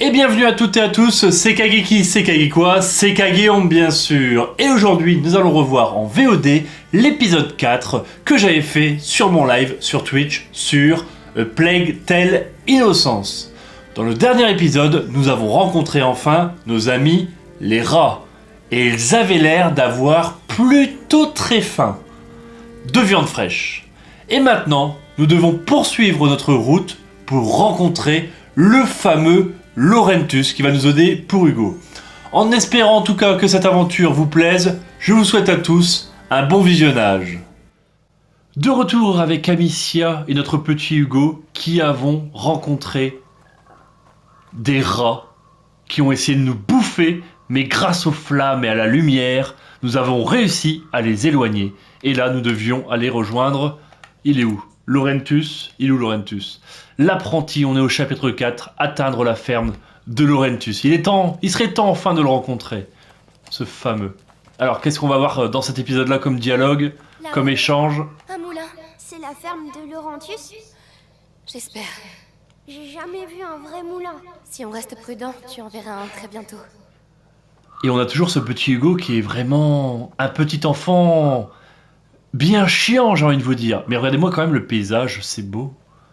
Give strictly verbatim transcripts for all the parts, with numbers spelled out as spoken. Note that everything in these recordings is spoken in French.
Et bienvenue à toutes et à tous, c'est Kageki, c'est Kagekwa, c'est Kageon bien sûr. Et aujourd'hui, nous allons revoir en V O D l'épisode quatre que j'avais fait sur mon live sur Twitch sur A Plague Tale Innocence. Dans le dernier épisode, nous avons rencontré enfin nos amis les rats. Et ils avaient l'air d'avoir plutôt très faim. De viande fraîche. Et maintenant, nous devons poursuivre notre route pour rencontrer le fameux Laurentus qui va nous aider pour Hugo. En espérant en tout cas que cette aventure vous plaise, je vous souhaite à tous un bon visionnage. De retour avec Amicia et notre petit Hugo qui avons rencontré des rats qui ont essayé de nous bouffer, mais grâce aux flammes et à la lumière, nous avons réussi à les éloigner. Et là, nous devions aller rejoindre... Il est où? Laurentus, il est où Laurentus? L'apprenti, on est au chapitre quatre, atteindre la ferme de Laurentus. Il est temps, il serait temps enfin de le rencontrer, ce fameux. Alors, qu'est-ce qu'on va voir dans cet épisode-là comme dialogue, Là, comme échange? un moulin, c'est la ferme de Laurentus? J'espère. J'ai jamais vu un vrai moulin. Si on reste prudent, tu en verras un très bientôt. Et on a toujours ce petit Hugo qui est vraiment un petit enfant bien chiant, j'ai envie de vous dire. Mais regardez-moi quand même le paysage, c'est beau.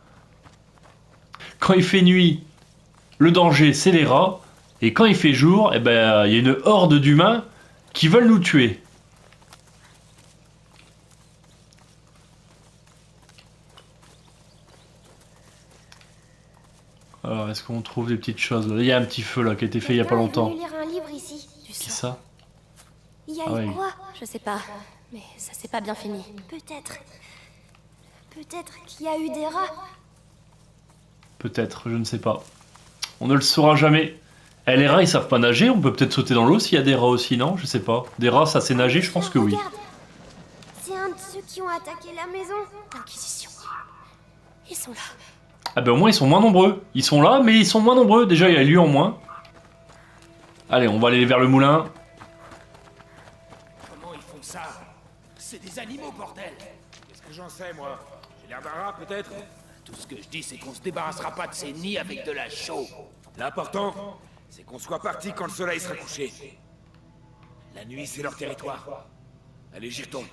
Quand il fait nuit, le danger, c'est les rats. Et quand il fait jour, eh ben, il y a une horde d'humains qui veulent nous tuer. Alors, est-ce qu'on trouve des petites choses? Il y a un petit feu là qui a été fait il y a pas longtemps. Quelqu'un est venu lire un livre ici. Tu Qui sens? ça? Il y a Ah eu oui. quoi? Je sais pas, mais ça s'est pas bien fini. Peut-être... Peut-être qu'il y a eu des rats. Peut-être, je ne sais pas. On ne le saura jamais. Eh, les rats, ils savent pas nager, on peut peut-être sauter dans l'eau s'il y a des rats aussi, non? Je sais pas. Des rats, ça sait nager, je pense que oui. Regarde. C'est un de ceux qui ont attaqué la maison. L'Inquisition. Ils sont là. Ah ben au moins ils sont moins nombreux. Ils sont là, mais ils sont moins nombreux. Déjà, il y a lui en moins. Allez, on va aller vers le moulin. Comment ils font ça? C'est des animaux, bordel! Qu'est-ce que j'en sais, moi? J'ai l'air d'un rat, peut-être? Tout ce que je dis, c'est qu'on se débarrassera pas de ces nids avec de la chaux. L'important, c'est qu'on soit parti quand le soleil sera couché. La nuit, c'est leur territoire. Allez, j'y retourne.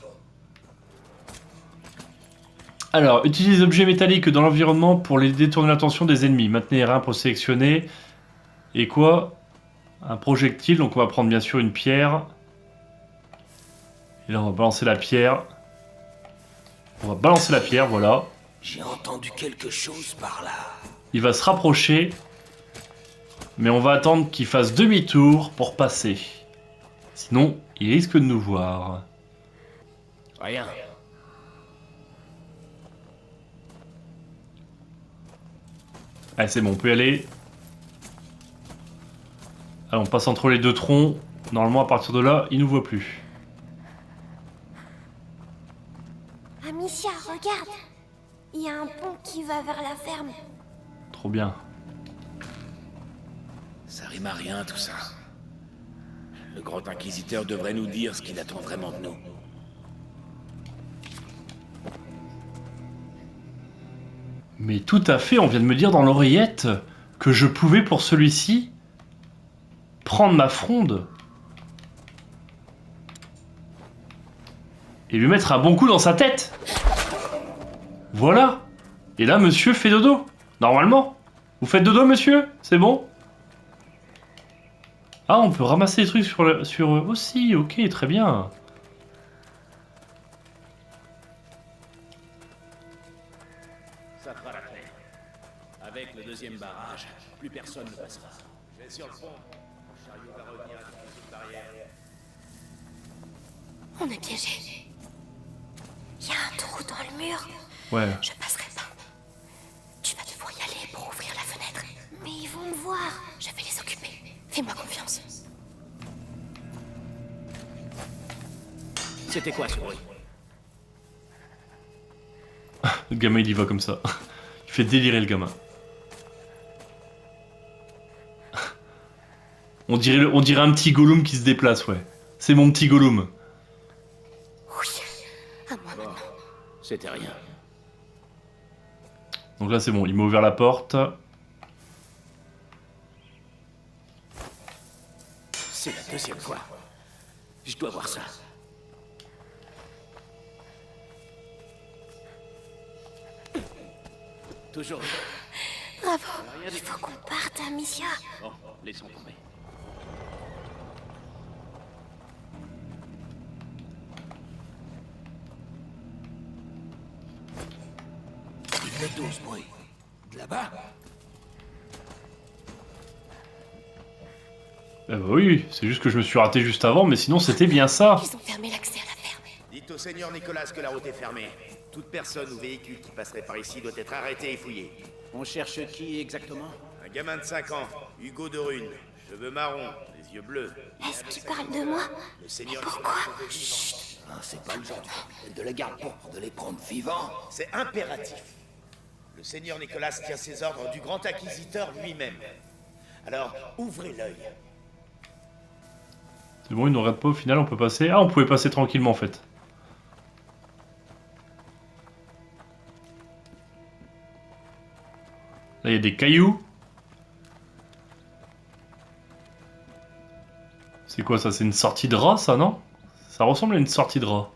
Alors, utilisez les objets métalliques dans l'environnement pour les détourner l'attention des ennemis. Maintenez R un pour sélectionner. Et quoi? Un projectile, donc on va prendre bien sûr une pierre. Et là, on va balancer la pierre. On va balancer la pierre, voilà. J'ai entendu quelque chose par là. Il va se rapprocher. Mais on va attendre qu'il fasse demi-tour pour passer. Sinon, il risque de nous voir. Rien. Allez, c'est bon, on peut y aller. Allez, on passe entre les deux troncs. Normalement, à partir de là, il nous voit plus. Amicia, regarde. Il y a un pont qui va vers la ferme. Trop bien. Ça rime à rien, tout ça. Le grand inquisiteur devrait nous dire ce qu'il attend vraiment de nous. Mais tout à fait, on vient de me dire dans l'oreillette que je pouvais pour celui-ci prendre ma fronde et lui mettre un bon coup dans sa tête. Voilà. Et là, monsieur fait dodo. Normalement. Vous faites dodo, monsieur? C'est bon? Ah, on peut ramasser des trucs sur le... sur eux aussi. Ok, très bien. Ça fera la paix. Avec le deuxième barrage, plus personne ne passera. Je vais sur le pont. Mon chariot va revenir avec les autres barrières. On est piégés. Il y a un trou dans le mur. Ouais. Je passerai pas. Tu vas devoir y aller pour ouvrir la fenêtre. Mais ils vont me voir. Je vais les occuper. Fais-moi confiance. C'était quoi ce bruit? Le gamin, il y va comme ça. Il fait délirer le gamin. On dirait, on dirait un petit Gollum qui se déplace, ouais. C'est mon petit Gollum. Oui. À moi maintenant. C'était rien. Donc là c'est bon, il m'a ouvert la porte. C'est la deuxième fois. Je dois voir ça. Toujours. Bravo. Il faut qu'on parte, Amicia. Bon, laissons tomber. Il venait d'où ce bruit? De là-bas? Eh bah oui, c'est juste que je me suis raté juste avant, mais sinon c'était bien ça. Ils ont fermé l'accès à la ferme. Dites au seigneur Nicolas que la route est fermée. Toute personne ou véhicule qui passerait par ici doit être arrêté et fouillé. On cherche qui exactement? Un gamin de cinq ans, Hugo de Rune, cheveux marrons, les yeux bleus. Est-ce qu'il parle de moi? Le seigneur Pourquoi? Ah, c'est pas le genre du... de la garde pour de les prendre vivants. C'est impératif. Le seigneur Nicolas tient ses ordres du grand acquisiteur lui-même. Alors, ouvrez l'œil. C'est bon, il nous regarde pas au final, on peut passer. Ah, on pouvait passer tranquillement en fait. Là, il y a des cailloux. C'est quoi ça? C'est une sortie de rat, ça, non? Ça ressemble à une sortie de rat.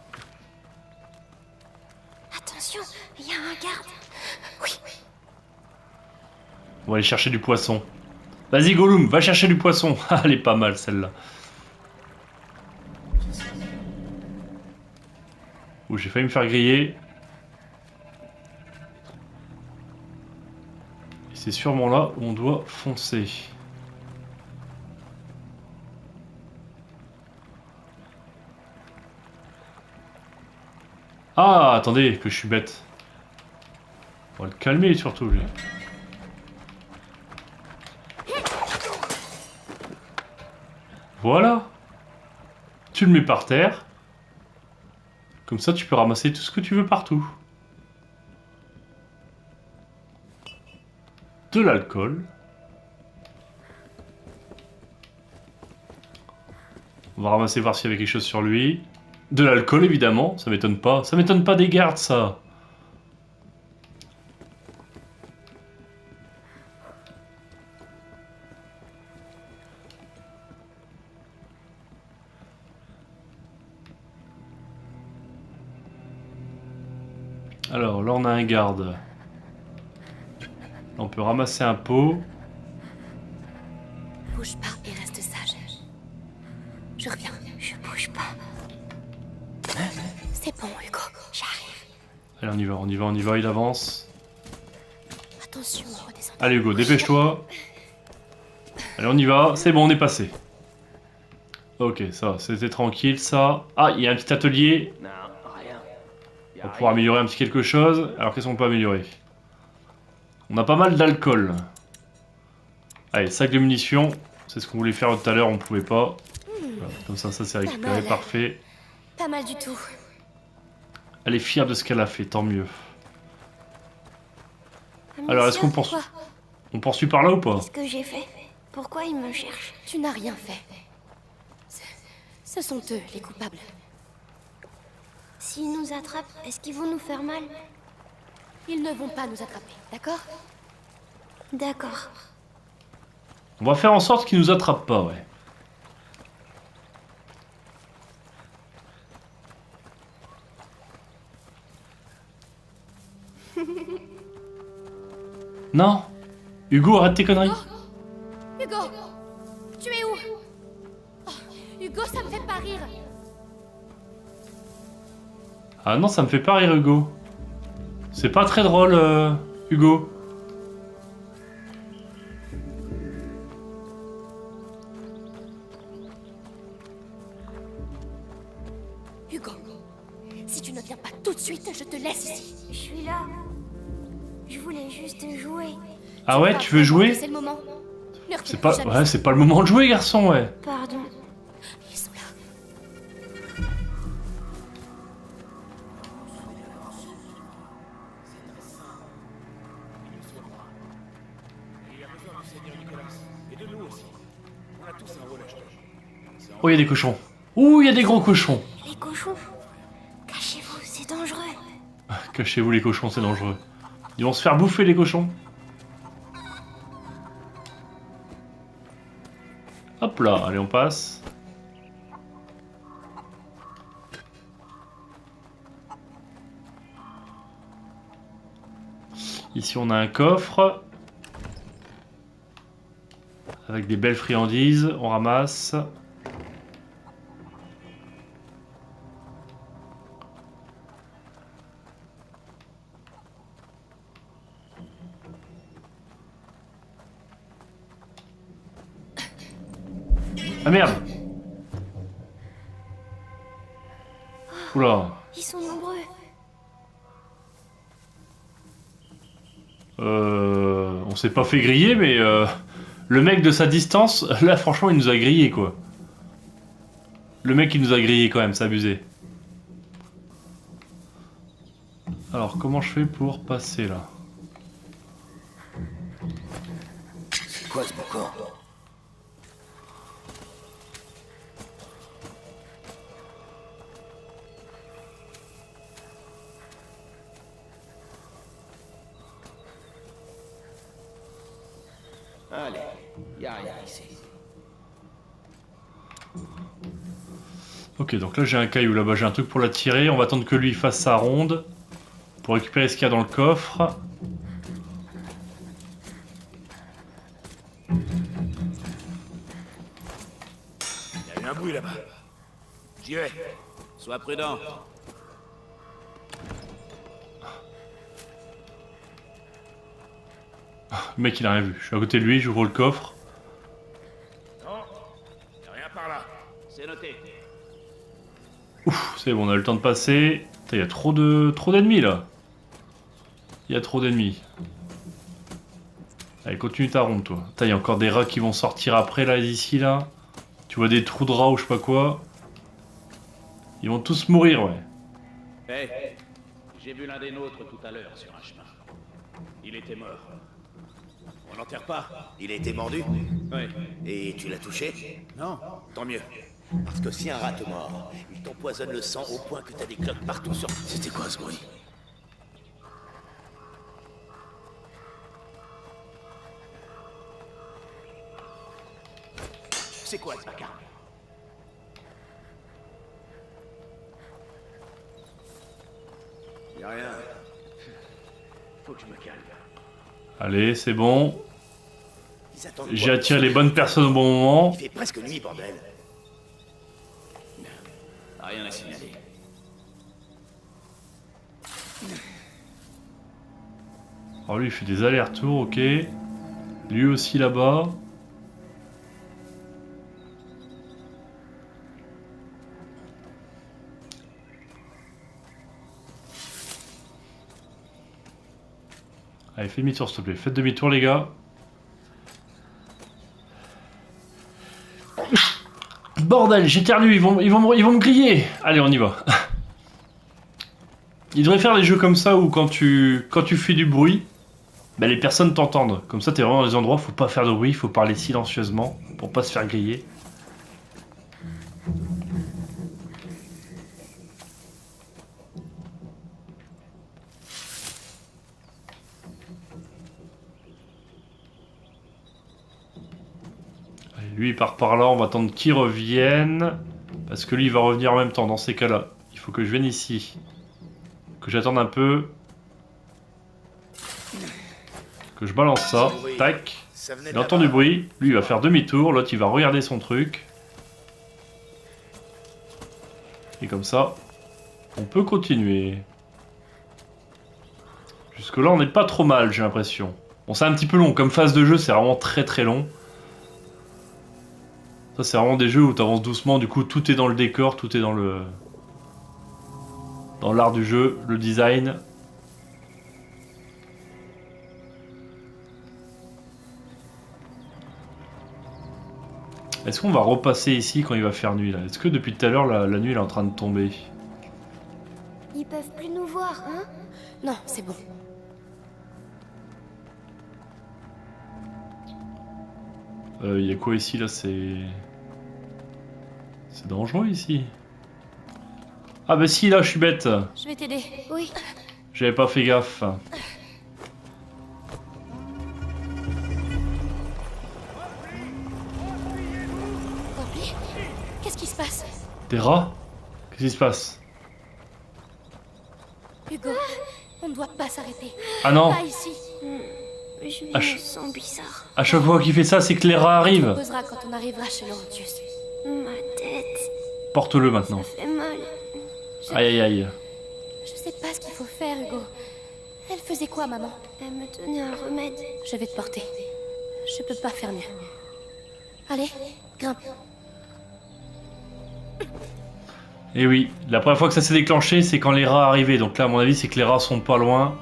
Attention, il y a un garde. Oui. On va aller chercher du poisson. Vas-y, Gollum, va chercher du poisson. Ah, elle est pas mal, celle-là. Ouh, j'ai failli me faire griller. Et c'est sûrement là où on doit foncer. Ah, attendez, que je suis bête. On va le calmer surtout, lui. Voilà. Tu le mets par terre. Comme ça, tu peux ramasser tout ce que tu veux partout. De l'alcool. On va ramasser voir s'il y avait quelque chose sur lui. De l'alcool, évidemment. Ça m'étonne pas. Ça m'étonne pas des gardes, ça. Alors, là, on a un garde. Là, on peut ramasser un pot. Bouge pas et reste sage. Je reviens. Je bouge pas. C'est bon, Hugo. J'arrive. Allez, on y va, on y va, on y va, il avance. Attention, redescends. Allez, Hugo, dépêche-toi. Allez, on y va. C'est bon, on est passé. Ok, ça, c'était tranquille, ça. Ah, il y a un petit atelier. Non, rien. On va pouvoir améliorer un petit quelque chose. Alors, qu'est-ce qu'on peut améliorer? On a pas mal d'alcool. Allez, sac de munitions. C'est ce qu'on voulait faire tout à l'heure, on pouvait pas. Voilà, comme ça, ça s'est récupéré, mal. parfait. Pas mal du tout. Elle est fière de ce qu'elle a fait, tant mieux. Amicia, Alors, est-ce qu'on poursuit... quoi? On poursuit par là ou pas? Qu'est-ce que j'ai fait? Pourquoi ils me cherchent? Tu n'as rien fait. Ce, ce sont eux, les coupables. S'ils nous attrapent, est-ce qu'ils vont nous faire mal? Ils ne vont pas nous attraper, d'accord? D'accord. On va faire en sorte qu'ils nous attrapent pas, ouais. Non, Hugo, arrête tes conneries. Hugo, tu es où? Oh, Hugo, ça me fait pas rire. Ah non, ça me fait pas rire, Hugo. C'est pas très drôle, euh, Hugo. Hugo, si tu ne viens pas tout de suite, je te laisse ici. Je suis là. Je voulais juste jouer. Ah ouais, tu veux jouer? C'est le moment. Ne recule C'est pas, plus jamais. ouais, c'est pas le moment de jouer, garçon, ouais. Pardon. Ils sont là. Il a besoin du seigneur Nicolas. Et de nous aussi. On a tous un rôle à jouer. Oh, il y a des cochons. Ouh, il y a des gros cochons. Les cochons. Cachez-vous, c'est dangereux. Cachez-vous, les cochons, c'est dangereux. Ils vont se faire bouffer, les cochons. Hop là, allez on passe. Ici on a un coffre. Avec des belles friandises, on ramasse. Ah merde! Oula! Ils sont nombreux. Euh, on s'est pas fait griller, mais euh, le mec de sa distance, là franchement il nous a grillé quoi. Le mec il nous a grillé quand même, c'est abusé. Alors comment je fais pour passer là? C'est quoi ce boucan? Allez, y'a rien ici. Ok, donc là j'ai un caillou, là-bas j'ai un truc pour la tirer. On va attendre que lui fasse sa ronde pour récupérer ce qu'il y a dans le coffre. Il y a eu un bruit là-bas. J'y vais. Sois prudent. Le mec il a rien vu. Je suis à côté de lui, j'ouvre le coffre. Non, y a rien par là. C'est noté. Ouf, c'est bon, on a le temps de passer. Il y a trop de trop d'ennemis là. Il y a trop d'ennemis. Allez, continue ta ronde toi. Il y a encore des rats qui vont sortir après là, d'ici là. Tu vois des trous de rats ou je sais pas quoi. Ils vont tous mourir, ouais. Hé, hey, j'ai vu l'un des nôtres tout à l'heure sur un chemin. Il était mort. On l'enterre pas. Il a été mordu. Oui. Et tu l'as touché? Non. Tant mieux. Parce que si un rat te mord, il t'empoisonne le sang au point que t'as des cloques partout sur... C'était quoi ce bruit? C'est quoi ce vacarme? Y'a rien. Faut que je me calme. Allez, c'est bon. Ils attendent J'ai quoi? attiré les bonnes personnes au bon moment. Il fait presque nuit, bordel. Rien à signaler. Alors lui il fait des allers-retours, ok. Lui aussi là-bas. Allez, fais demi-tour s'il te plaît. Faites demi-tour les gars. Bordel, j'éternue, ils vont, ils, vont, ils vont me griller. Allez, on y va. Ils devraient faire des jeux comme ça où quand tu, quand tu fais du bruit, bah, les personnes t'entendent. Comme ça, t'es vraiment dans des endroits où faut pas faire de bruit, faut parler silencieusement pour pas se faire griller. Lui il part par là, on va attendre qu'il revienne. Parce que lui il va revenir en même temps dans ces cas-là. Il faut que je vienne ici. Que j'attende un peu. Que je balance ça. Tac. Il entend du bruit. Lui il va faire demi-tour. L'autre il va regarder son truc. Et comme ça, on peut continuer. Jusque là on n'est pas trop mal j'ai l'impression. Bon c'est un petit peu long. Comme phase de jeu c'est vraiment très très long. Ça c'est vraiment des jeux où tu avances doucement, du coup tout est dans le décor, tout est dans le... dans l'art du jeu, le design. Est-ce qu'on va repasser ici quand il va faire nuit là? Est-ce que depuis tout à l'heure la, la nuit elle est en train de tomber? Ils peuvent plus nous voir, hein? Non, c'est bon. Il euh, y a quoi ici là? C'est... C'est dangereux ici. Ah bah si là je suis bête. Je vais t'aider. Oui. J'avais pas fait gaffe. Des rats? Qu'est-ce qui se passe? Hugo, on ne doit pas s'arrêter. Ah non! Pas ici. Je Ah, me je- sens bizarre. À chaque fois qu'il fait ça, c'est que les rats On arrivent. posera quand on arrivera chez Laurentius. Ma tête, Porte-le maintenant. ça fait mal. Aïe aïe aïe. Je sais pas ce qu'il faut faire, Hugo. Elle faisait quoi, maman? Elle me donnait un remède. Je vais te porter. Je peux pas faire mieux. Allez, grimpe. Et oui, la première fois que ça s'est déclenché, c'est quand les rats arrivaient. Donc là, à mon avis, c'est que les rats sont pas loin.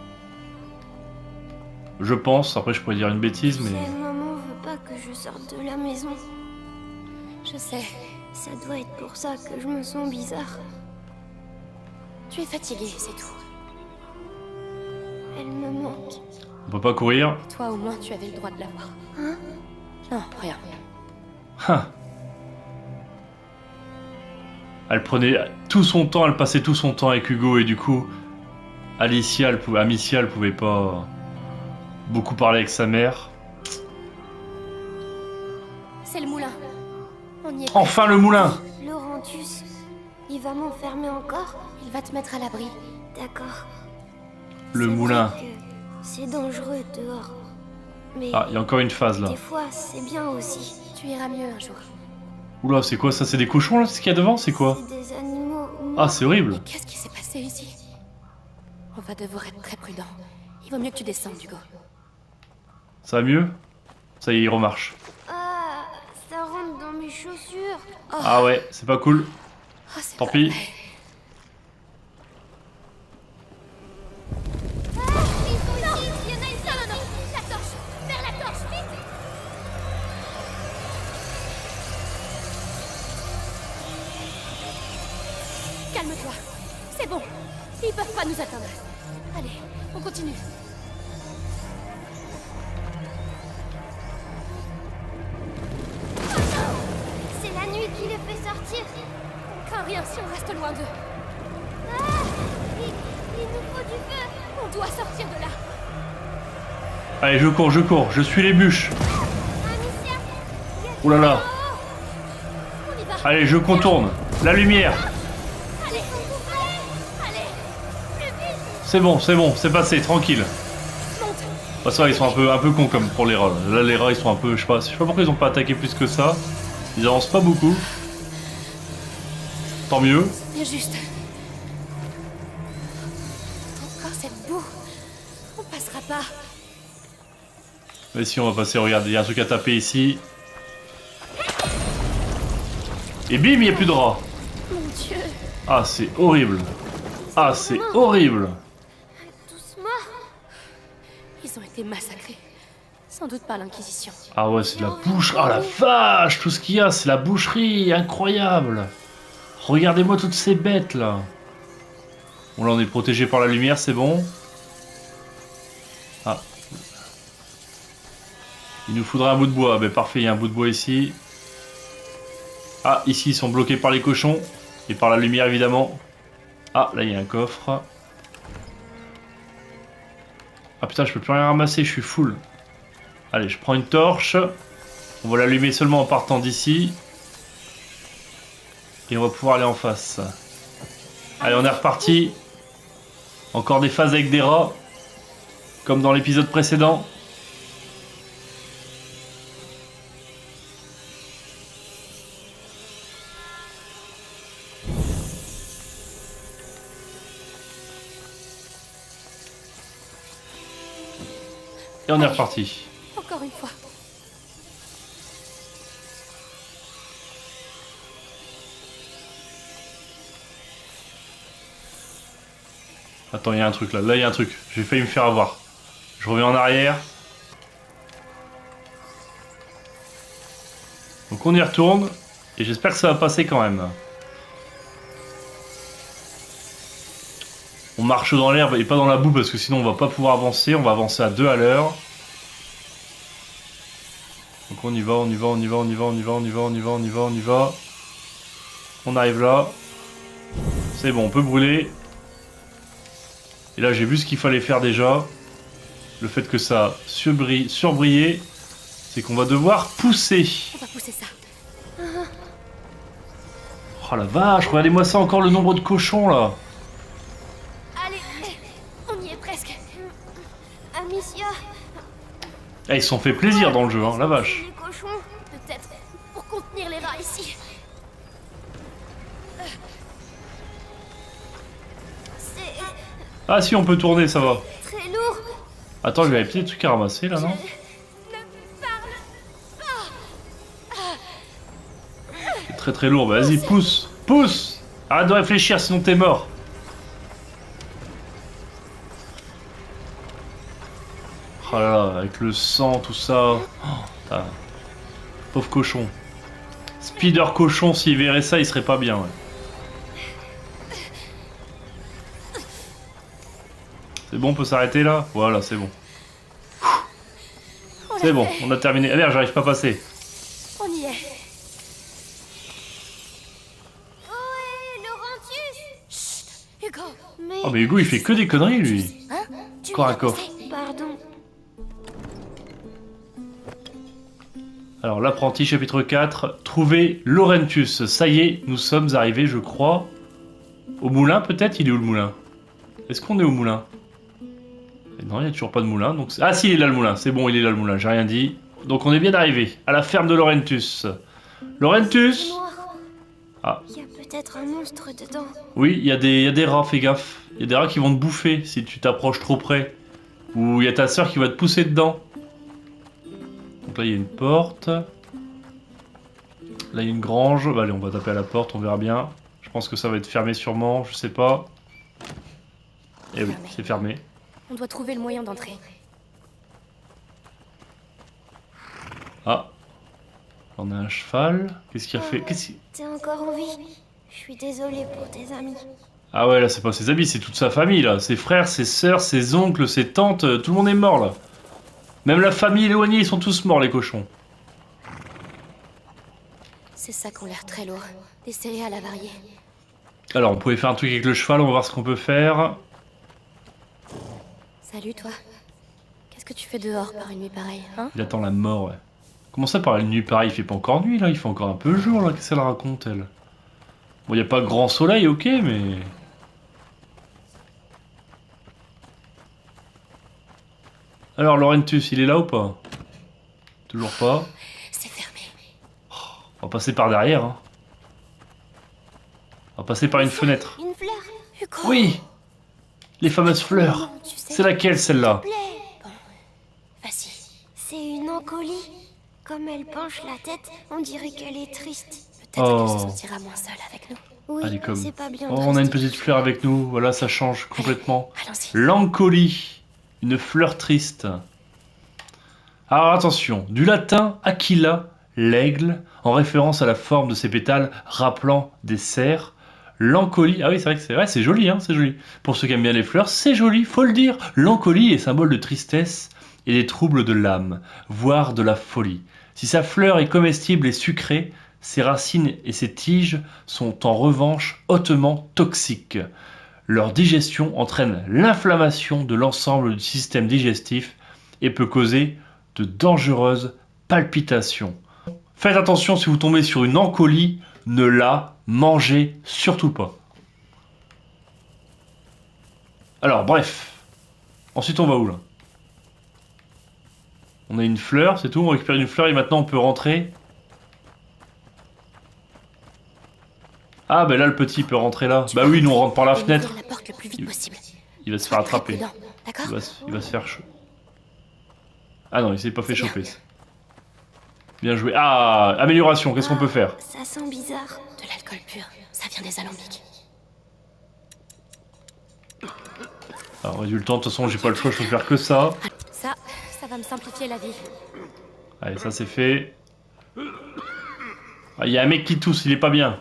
Je pense. Après, je pourrais dire une bêtise, mais... C'est maman veut pas que je sorte de la maison. Je sais. Ça doit être pour ça que je me sens bizarre. Tu es fatigué, c'est tout. Elle me manque. On peut pas courir. Toi, au moins, tu avais le droit de l'avoir. Hein? Non, rien. Ah. Elle prenait tout son temps, elle passait tout son temps avec Hugo et du coup, Alicia, elle pouvait, Amicia, elle pouvait pas beaucoup parler avec sa mère. C'est le moulin. On y est. Enfin le moulin! Laurentius, il va m'enfermer encore? Il va te mettre à l'abri. D'accord. Le C'est moulin. vrai que c'est dangereux dehors. Mais Ah, il y a encore une phase là. des fois, c'est bien aussi. Tu iras mieux un jour. Oula, c'est quoi ça? C'est des cochons là? Ce qu'il y a devant? C'est quoi? C'est des animaux. Ah, c'est horrible. Qu'est-ce qui s'est passé ici? On va devoir être très prudent. Il vaut mieux que tu descendes, Hugo. Ça va mieux? Ça y est, il remarche. Ah, ça rentre dans mes chaussures. Ah ouais, c'est pas cool. Oh, c'est Tant pas pis. vrai. Non, il y en a une seule. Non, non, la torche! Vers la torche, vite! Calme-toi. C'est bon. Ils peuvent pas nous atteindre. Allez, on continue. C'est la nuit qui les fait sortir. On craint rien si on reste loin d'eux. Ah, il, il nous faut du feu. On doit sortir de là. Allez, je cours, je cours, je suis les bûches. Amicia, Ouh là là. On y va. Allez, je contourne. La lumière. Allez, allez, plus vite. C'est bon, c'est bon, c'est passé, tranquille. Monte. Bah ça, ils sont un peu, un peu cons comme pour les rats. Là, les rats, ils sont un peu, je sais pas, je sais pas pourquoi ils ont pas attaqué plus que ça. Ils avancent pas beaucoup. Tant mieux. Bien juste. Encore cette boue. On passera pas. Mais si, on va passer, regardez, il y a un truc à taper ici. Et bim, il n'y a plus de rats. Mon Dieu. Ah, c'est horrible. Ah, c'est horrible. doucement. Ils ont été massacrés. Sans doute par l'Inquisition. Ah ouais, c'est de la boucherie. Ah la vache, tout ce qu'il y a, c'est la boucherie, incroyable. Regardez-moi toutes ces bêtes là. Bon là, on est protégé par la lumière, c'est bon. Ah. Il nous faudrait un bout de bois. Ah, ben parfait, il y a un bout de bois ici. Ah, ici, ils sont bloqués par les cochons. Et par la lumière, évidemment. Ah, là, il y a un coffre. Ah putain, je peux plus rien ramasser, je suis full. Allez, je prends une torche. On va l'allumer seulement en partant d'ici. Et on va pouvoir aller en face. Allez, on est reparti. Encore des phases avec des rats. Comme dans l'épisode précédent. Et on est reparti. Encore une fois. Attends, il y a un truc là. Là, il y a un truc. J'ai failli me faire avoir. Je reviens en arrière. Donc on y retourne. Et j'espère que ça va passer quand même. On marche dans l'herbe et pas dans la boue parce que sinon on va pas pouvoir avancer. On va avancer à deux à l'heure. Donc on y va, on y va, on y va, on y va, on y va, on y va, on y va, on y va, on y va. On arrive là. C'est bon, on peut brûler. Et là j'ai vu ce qu'il fallait faire déjà. Le fait que ça surbrille, surbrillé, c'est qu'on va devoir pousser. On va pousser ça. Oh la vache, regardez-moi ça, encore le nombre de cochons là. Allez, on y est presque. Amicia, Ah, ils se sont fait plaisir dans le jeu, hein, la vache. les cochons. Peut-être pour contenir les rats ici. C'est Ah si, on peut tourner, ça va. très lourd. Attends, il y avait peut-être des trucs à ramasser là, non? Ne parle C'est très très lourd, vas-y, pousse, pousse. Arrête de réfléchir, sinon t'es mort. Oh là là, avec le sang, tout ça. Oh, ah. Pauvre cochon. Spider cochon, s'il verrait ça, il serait pas bien, ouais. C'est bon, on peut s'arrêter là? Voilà, c'est bon. C'est bon, on a terminé. Ah merde, j'arrive pas à passer. On y est. Ohé, Laurentius. Chut, Hugo. Mais Oh mais Hugo, il fait que des conneries, lui. Hein? Tu Corps à m'as corps. poussé. pardon. Alors, l'apprenti, chapitre quatre. Trouver Laurentus. Ça y est, nous sommes arrivés, je crois, au moulin, peut-être? Il est où le moulin? Est-ce qu'on est au moulin? Et non, il n'y a toujours pas de moulin. Donc... Ah si, il est là le moulin. C'est bon, il est là le moulin, j'ai rien dit. Donc on est bien arrivé à la ferme de Laurentus. Laurentus! Noir. Ah. Il y a peut-être un monstre dedans. Oui, il y, a des- il y a des rats, fais gaffe. Il y a des rats qui vont te bouffer si tu t'approches trop près. Ou il y a ta soeur qui va te pousser dedans. Donc là, il y a une porte. Là, il y a une grange. Bah, allez, on va taper à la porte, on verra bien. Je pense que ça va être fermé sûrement, je sais pas. Eh oui, Fermé. c'est fermé. On doit trouver le moyen d'entrer. Ah. On a un cheval. Qu'est-ce qu'il a fait? Qu'est-ce qu'il- T'es encore en vie. Je suis désolée pour tes amis. Ah ouais, là, c'est pas ses amis, c'est toute sa famille, là. Ses frères, ses sœurs, ses oncles, ses tantes, euh, tout le monde est mort, là. Même la famille éloignée, ils sont tous morts, les cochons. Ces sacs ont l'air très lourds. Des céréales avariées. Alors, on pouvait faire un truc avec le cheval, on va voir ce qu'on peut faire. Salut, toi. Qu'est-ce que tu fais dehors par une nuit pareille, hein? Il attend la mort, ouais. Comment ça, par une nuit pareille? Il fait pas encore nuit, là, il fait encore un peu jour, là. Qu'est-ce qu'elle raconte, elle? Bon, il y a pas grand soleil, ok, mais... Alors, Laurentus, il est là ou pas? Toujours pas. C'est fermé. On va passer par derrière, hein. On va passer par une fenêtre. Une fleur. Hugo! Oui! Les fameuses fleurs. Tu sais, C'est laquelle, celle-là? Plaît. vas-y. C'est une encolie. Comme elle penche la tête, on dirait qu'elle est triste. Peut-être qu'elle Oh. se sentira moins seule avec nous. Oui, Elle est comme... c'est pas bien. Oh, on a une triste. petite fleur avec nous. Voilà, ça change complètement. Allons-y. L'encolie. Une fleur triste. Alors attention, du latin aquila, l'aigle, en référence à la forme de ses pétales rappelant des cerfs. L'encolie, ah oui c'est vrai que c'est ouais, c'est joli, hein, c'est joli. Pour ceux qui aiment bien les fleurs, c'est joli, faut le dire. L'encolie est symbole de tristesse et des troubles de l'âme, voire de la folie. Si sa fleur est comestible et sucrée, ses racines et ses tiges sont en revanche hautement toxiques. Leur digestion entraîne l'inflammation de l'ensemble du système digestif et peut causer de dangereuses palpitations. Faites attention si vous tombez sur une encolie, ne la mangez surtout pas. Alors bref, ensuite on va où là? On a une fleur, c'est tout, on récupère une fleur et maintenant on peut rentrer. Ah bah là le petit peut rentrer là. Bah oui, nous on rentre par la Et fenêtre. ouvrir la porte le plus vite possible. Il va se faire attraper. Prudent, d'accord? Il va, se- il va se faire chaud. Ah non, il s'est pas fait choper. Bien joué. Ah, amélioration, qu'est-ce qu'on peut faire? Ça sent bizarre. De l'alcool pur, ça vient des alambics. Alors résultat, de toute façon j'ai pas le choix, je peux faire que ça. Ça, ça va me simplifier la vie. Allez, ça c'est fait. Ah, il y a un mec qui tousse, il est pas bien.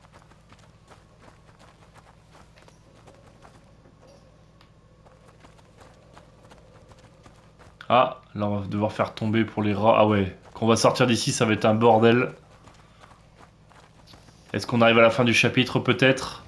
Ah, là on va devoir faire tomber pour les rats. Ah ouais, quand on va sortir d'ici, ça va être un bordel. Est-ce qu'on arrive à la fin du chapitre peut-être?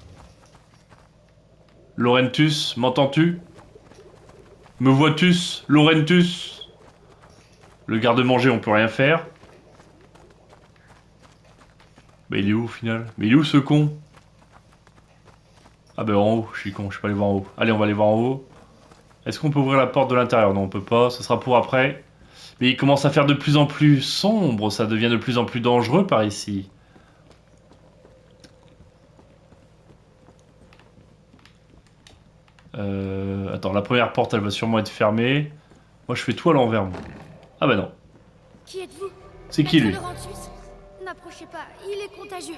Laurentus, m'entends-tu? Me vois-tu, Laurentus? Le garde-manger, on peut rien faire. Bah il est où au final? Mais il est où ce con? Ah bah en haut, je suis con, je peux pas aller voir en haut. Allez, on va aller voir en haut. Est-ce qu'on peut ouvrir la porte de l'intérieur? Non, on peut pas, ce sera pour après. Mais il commence à faire de plus en plus sombre, ça devient de plus en plus dangereux par ici. Euh... Attends, la première porte, elle va sûrement être fermée. Moi, je fais tout à l'envers. Ah bah non. Qui êtes-vous? C'est qui lui? Laurentius. N'approchez pas, il est contagieux.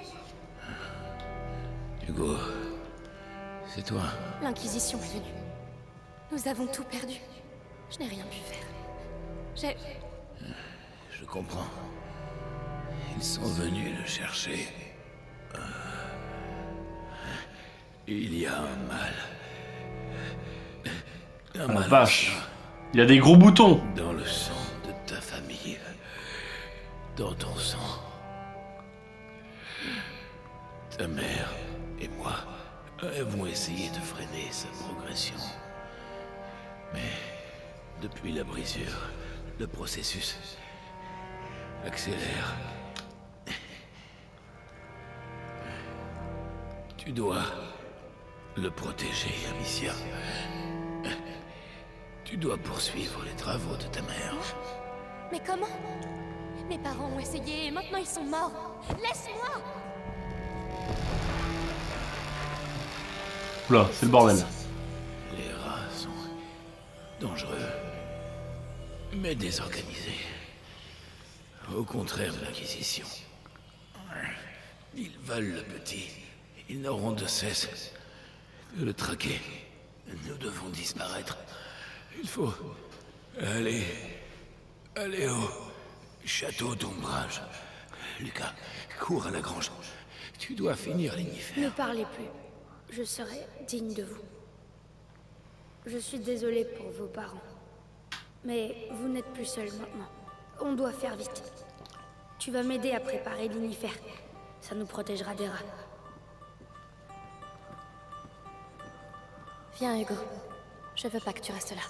Hugo, c'est toi. L'Inquisition est venue. Nous avons tout perdu. Je n'ai rien pu faire. J'ai... Je comprends. Ils sont venus le chercher. Il y a un mal. Un Ah la mal vache. Il a des gros boutons. dans le sang de ta famille. Dans ton sang. Ta mère et moi avons essayé de freiner sa progression. Mais depuis la brisure, le processus accélère. Tu dois le protéger, Amicia. Tu dois poursuivre les travaux de ta mère. Mais comment? Mes parents ont essayé et maintenant ils sont morts. Laisse-moi! Oula, c'est le bordel. Les rats sont dangereux, mais désorganisés. Au contraire de l'Inquisition. Ils veulent le petit. Ils n'auront de cesse de le traquer. Nous devons disparaître. Il faut aller... aller au château d'ombrage. Lucas, cours à la grange. Tu dois finir Ne l'Ignifer. parlez plus. Je serai digne de vous. Je suis désolée pour vos parents. Mais vous n'êtes plus seul maintenant. On doit faire vite. Tu vas m'aider à préparer l'Ignifer. Ça nous protégera des rats. Viens, Hugo. Je veux pas que tu restes là.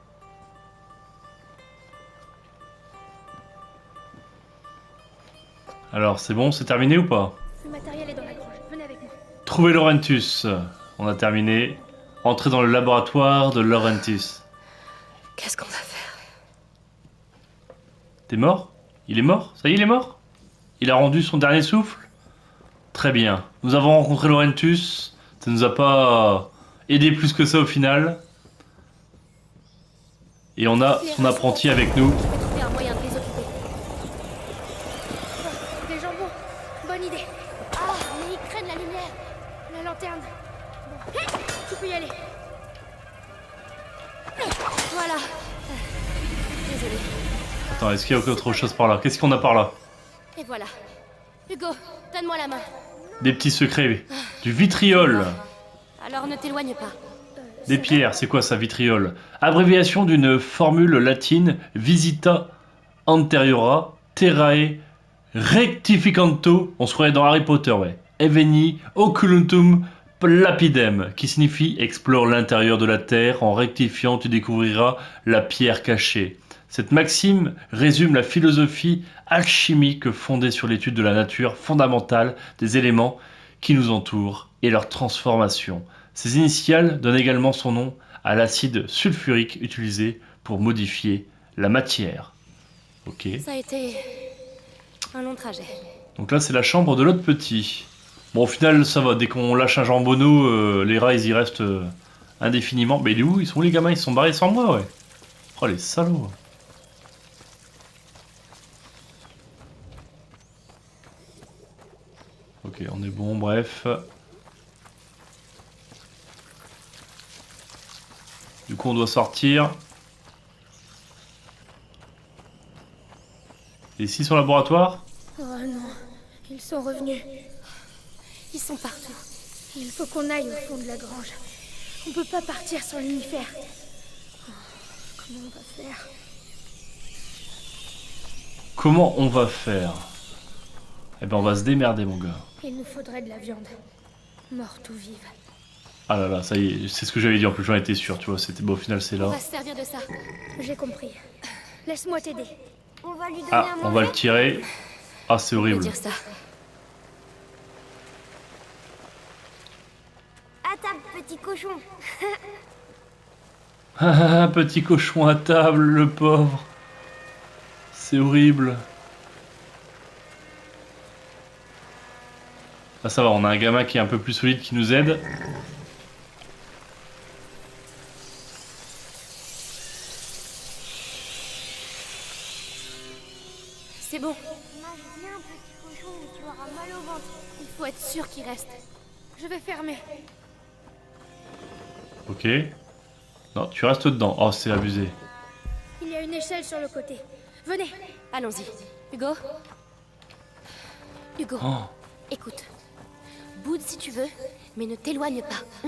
Alors, c'est bon, c'est terminé ou pas? Le matériel est dans la grange. Venez avec moi. Trouver Laurentus. On a terminé. Entrer dans le laboratoire de Laurentus. Qu'est-ce qu'on va faire? T'es mort? Il est mort? Ça y est, il est mort? Il a rendu son dernier souffle? Très bien. Nous avons rencontré Laurentus. Ça nous a pas aidé plus que ça au final. Et on a son apprenti avec nous. Je vais trouver un moyen de les occuper. Des jambons. Bonne idée. Ah, mais ils craignent la lumière. La lanterne. Bon. Hé, tu peux y aller. Voilà. Désolée. Attends, est-ce qu'il y a autre chose par là? Qu'est-ce qu'on a par là? Et voilà. Hugo, donne-moi la main. Des petits secrets. Du vitriol. Alors ne t'éloigne pas. Des pierres, c'est quoi ça, vitriol? Abréviation d'une formule latine Visita Anteriora Terrae Rectificanto. On se croirait dans Harry Potter, ouais. Eveni Oculuntum Lapidem, qui signifie explore l'intérieur de la terre, en rectifiant tu découvriras la pierre cachée. Cette maxime résume la philosophie alchimique fondée sur l'étude de la nature fondamentale des éléments qui nous entourent et leur transformation. Ces initiales donnent également son nom à l'acide sulfurique utilisé pour modifier la matière. Ok. Ça a été un long trajet. Donc là, c'est la chambre de l'autre petit. Bon, au final, ça va. Dès qu'on lâche un jambonneau, euh, les rats, ils y restent euh, indéfiniment. Mais il est où? Ils sont où, les gamins? Ils sont barrés sans moi, ouais. Oh, les salauds. Ok, on est bon, bref. Du coup, on doit sortir. Et ici, son laboratoire? Oh non, ils sont revenus. Ils sont partout. Il faut qu'on aille au fond de la grange. On peut pas partir sans l'univers. Oh, comment on va faire? Comment on va faire? Eh ben, on va se démerder, mon gars. Il nous faudrait de la viande. Morte ou vive. Ah là là, ça y est, c'est ce que j'avais dit en plus, j'en étais sûr, tu vois, c'était bon, au final c'est On là. va se servir de ça. J'ai compris. Laisse-moi t'aider. On va lui donner Ah, à on manger. va le tirer. Ah, c'est Je peux horrible. dire ça. petit cochon. Ah, petit cochon à table, le pauvre. C'est horrible. Ah, ça va, on a un gamin qui est un peu plus solide qui nous aide. C'est bon. Mange bien, petit cochon, ou tu auras mal au ventre. Il faut être sûr qu'il reste. Je vais fermer. Ok. Non, tu restes dedans. Oh, c'est abusé. Il y a une échelle sur le côté. Venez. Allons-y. Hugo. Hugo. Oh. Écoute. Boude si tu veux, mais ne t'éloigne pas.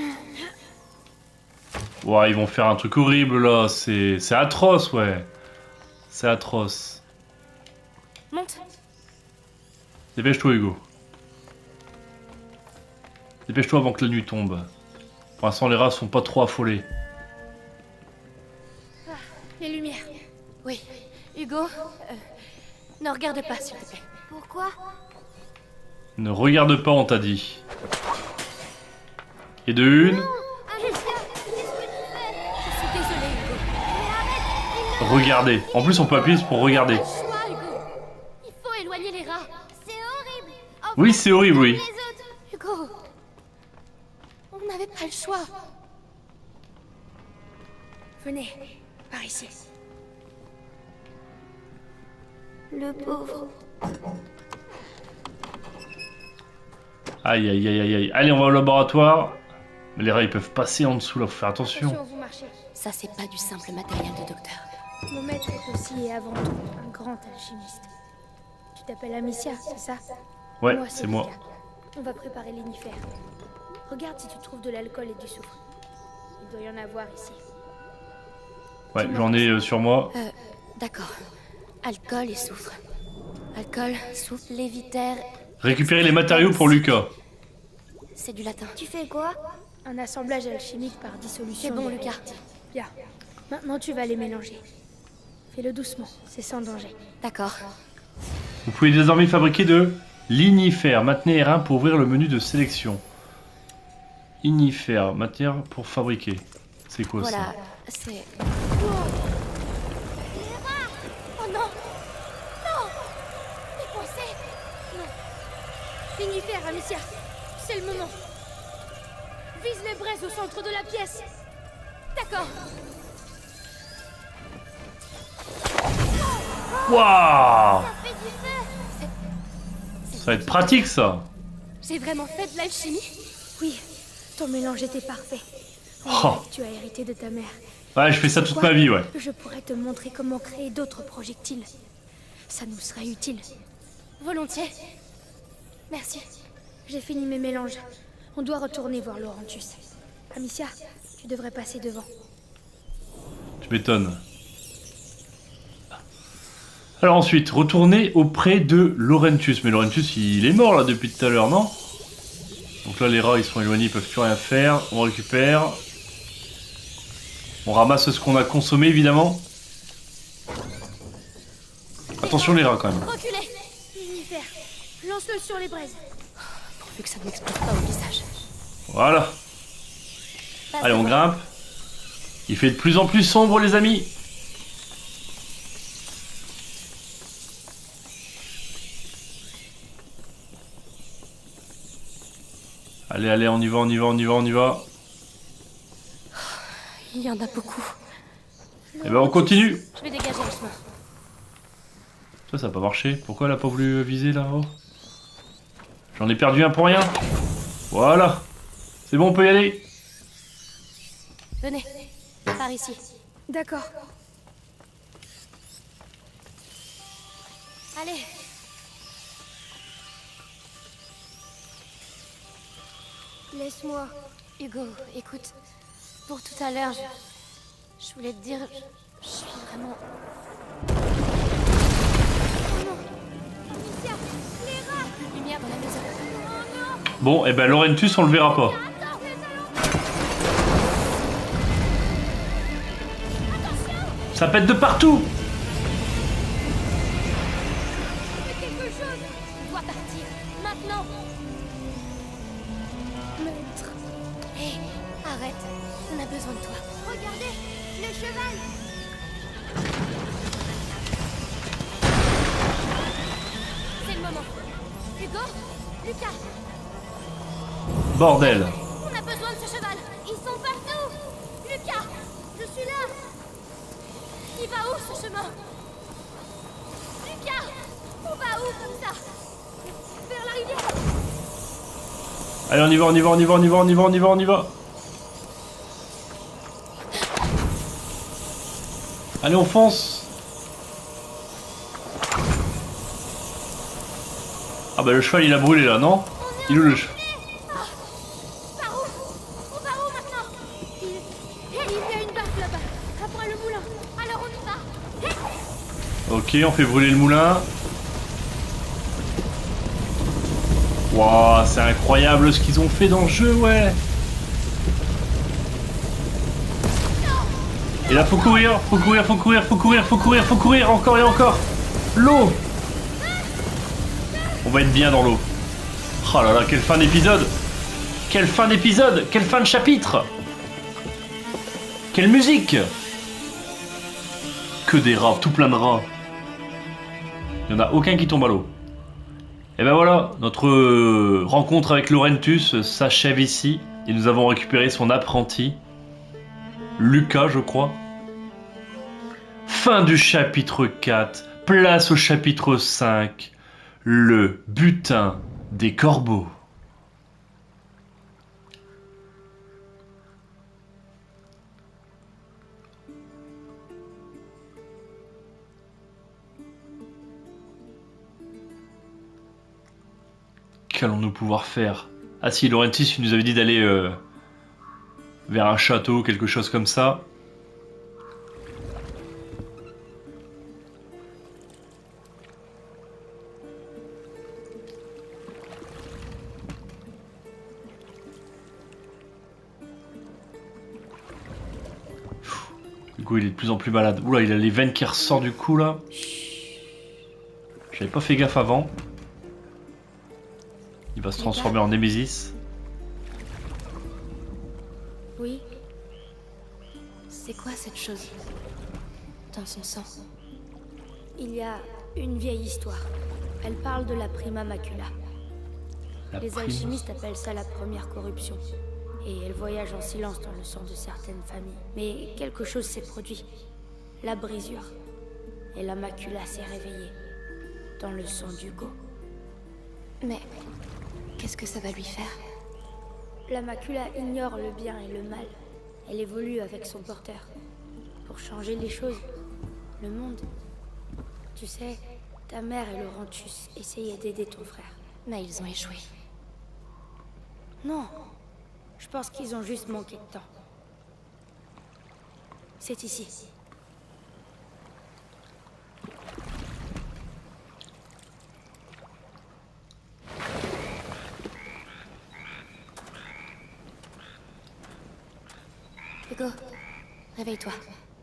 Ouais, ils vont faire un truc horrible là. C'est c'est atroce, ouais. C'est atroce. Monte. Dépêche-toi, Hugo. Dépêche-toi avant que la nuit tombe. Pour l'instant, les rats sont pas trop affolés. Ah, les lumières. Oui. Hugo, euh, ne regarde pas, s'il te plaît. Pourquoi? Ne regarde pas, on t'a dit. Et de une. Amicia, qu'est-ce que tu fais? Je suis désolée, Hugo. Mais arrête, il a Regardez. En plus, on peut appuyer pour regarder. Choix, Hugo. Il faut éloigner les rats. C'est horrible. Oh, Oui, c'est horrible, oui. les autres. Hugo. On n'avait pas le choix. Venez, par ici. Le pauvre. Aïe, aïe, aïe, aïe, aïe. Allez, on va au laboratoire. Mais les rats, ils peuvent passer en dessous, là. Faut faire attention. Attention, vous marchez. Ça, c'est pas du simple matériel de docteur. Mon maître est aussi et avant tout un grand alchimiste. Tu t'appelles Amicia, c'est ça? Ouais, c'est moi. Lydia. On va préparer l'inifère. Regarde si tu trouves de l'alcool et du soufre. Il doit y en avoir ici. Ouais, j'en ai euh, sur moi. Euh, d'accord. Alcool et soufre. Alcool, soufre, lévitaire. Récupérer les matériaux pour Lucas. C'est du latin. Tu fais quoi? Un assemblage alchimique par dissolution. C'est bon, des Lucas. réactifs. Bien. Maintenant, tu vas les mélanger. Fais-le doucement, c'est sans danger. D'accord. Vous pouvez désormais fabriquer de l'inifère. Maintenez R un pour ouvrir le menu de sélection. Inifère, matière pour fabriquer. C'est quoi Voilà, ça? c'est... Oh non! Non! Défoncé! Non. L'inifère, Amicia. C'est le moment. Vise les braises au centre de la pièce. D'accord. Waouh! Ça fait du feu. Ça va être pratique, ça. J'ai vraiment fait de l'alchimie? Oui, ton mélange était parfait. On Oh. dirait que tu as hérité de ta mère. Ouais, je fais ça toute ma vie, ouais. Je pourrais te montrer comment créer d'autres projectiles. Ça nous serait utile. Volontiers. Merci. J'ai fini mes mélanges. On doit retourner voir Laurentus. Amicia, tu devrais passer devant. Tu m'étonnes. Alors ensuite, retourner auprès de Laurentus. Mais Laurentus, il est mort là depuis tout à l'heure, non? Donc là, les rats, ils sont éloignés, ils peuvent plus rien faire. On récupère. On ramasse ce qu'on a consommé, évidemment. Attention les rats, quand même. Reculez! L'inifère, lance-le sur les braises. Pourvu que ça ne m'explose pas au visage. Voilà. Allez, on grimpe. Il fait de plus en plus sombre, les amis. Allez, allez, on y va, on y va, on y va, on y va. Il y en a beaucoup. Et ben on continue. Je vais dégager le chemin. Ça, ça n'a pas marché. Pourquoi elle a pas voulu viser là-haut? J'en ai perdu un pour rien. Voilà. C'est bon, on peut y aller. Venez, par ici. D'accord. Allez. Laisse-moi. Hugo, écoute. Pour tout à l'heure, je... Je voulais te dire... Je, je suis vraiment... Amicia, les rats. Plus de lumière dans la maison. Oh non. Bon, et ben Laurentus, on le verra pas. Attends, les allons. Ça pète de partout. Fais quelque chose. On doit partir. Maintenant. Maître. Hé, arrête. a besoin de toi. Regardez, le cheval. C'est le moment. Hugo, Lucas, Bordel. on a besoin de ce cheval. Ils sont partout. Lucas, Je suis là. il va où ce chemin? Lucas, on va où comme ça? Vers la rivière. Allez, on y va, on y va, on y va, on y va, on y va, on y va, on y va. Allez, on fonce. Ah bah le cheval il a brûlé là, non? Il est où le cheval? Par où? On va où maintenant? Il... Il y a une barque là-bas, après le moulin. Alors on y va. Ok, on fait brûler le moulin. Waouh, c'est incroyable ce qu'ils ont fait dans le jeu, ouais. Et là, faut courir, faut courir, faut courir, faut courir, faut courir, faut courir, encore et encore. L'eau. On va être bien dans l'eau. Oh là là, quelle fin d'épisode. Quelle fin d'épisode. Quelle fin de chapitre. Quelle musique. Que des rats, tout plein de rats. Il n'y en a aucun qui tombe à l'eau. Et ben voilà, notre rencontre avec Laurentus s'achève ici. Et nous avons récupéré son apprenti. Lucas, je crois. Fin du chapitre quatre. Place au chapitre cinq. Le butin des corbeaux. Qu'allons-nous pouvoir faire? Ah si, Laurentis, il nous avait dit d'aller euh, vers un château, quelque chose comme ça. Du coup, il est de plus en plus malade. Oula, il a les veines qui ressortent du cou là. J'avais pas fait gaffe avant. Il va se transformer en Némésis. Oui. C'est quoi cette chose? Dans son sang. Il y a une vieille histoire. Elle parle de la prima macula. La Les prime. alchimistes appellent ça la première corruption. Et elle voyage en silence dans le sang de certaines familles. Mais quelque chose s'est produit. La brisure. Et la macula s'est réveillée. Dans le sang d'Hugo. Mais qu'est-ce que ça va lui faire? La macula ignore le bien et le mal. Elle évolue avec son porteur. Pour changer les choses. Le monde. Tu sais, ta mère et Laurentus essayaient d'aider ton frère. Mais ils ont échoué. Non. Je pense qu'ils ont juste manqué de temps. C'est ici. Hugo, réveille-toi.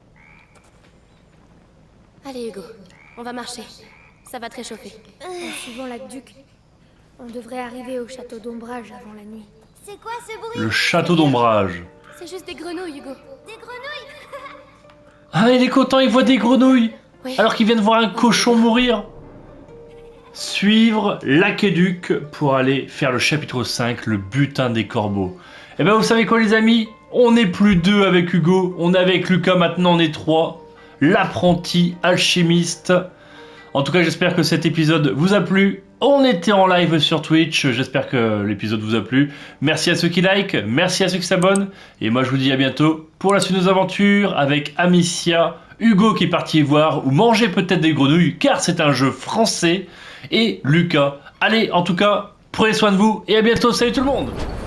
Allez Hugo, on va marcher. Ça va te réchauffer. En suivant l'aqueduc, on devrait arriver au château d'ombrage avant la nuit. C'est quoi ce bruit? Le château d'ombrage. C'est juste des grenouilles, Hugo. Des grenouilles? Ah, il est content, il voit des grenouilles. Oui. Alors qu'il vient de voir un cochon mourir. Suivre l'aqueduc pour aller faire le chapitre cinq, le butin des corbeaux. Et ben vous savez quoi les amis? On n'est plus deux avec Hugo, on est avec Lucas, maintenant on est trois. L'apprenti alchimiste. En tout cas j'espère que cet épisode vous a plu. On était en live sur Twitch, j'espère que l'épisode vous a plu. Merci à ceux qui like, merci à ceux qui s'abonnent. Et moi je vous dis à bientôt pour la suite de nos aventures avec Amicia, Hugo qui est parti voir ou manger peut-être des grenouilles car c'est un jeu français. Et Lucas. Allez, en tout cas, prenez soin de vous et à bientôt, salut tout le monde!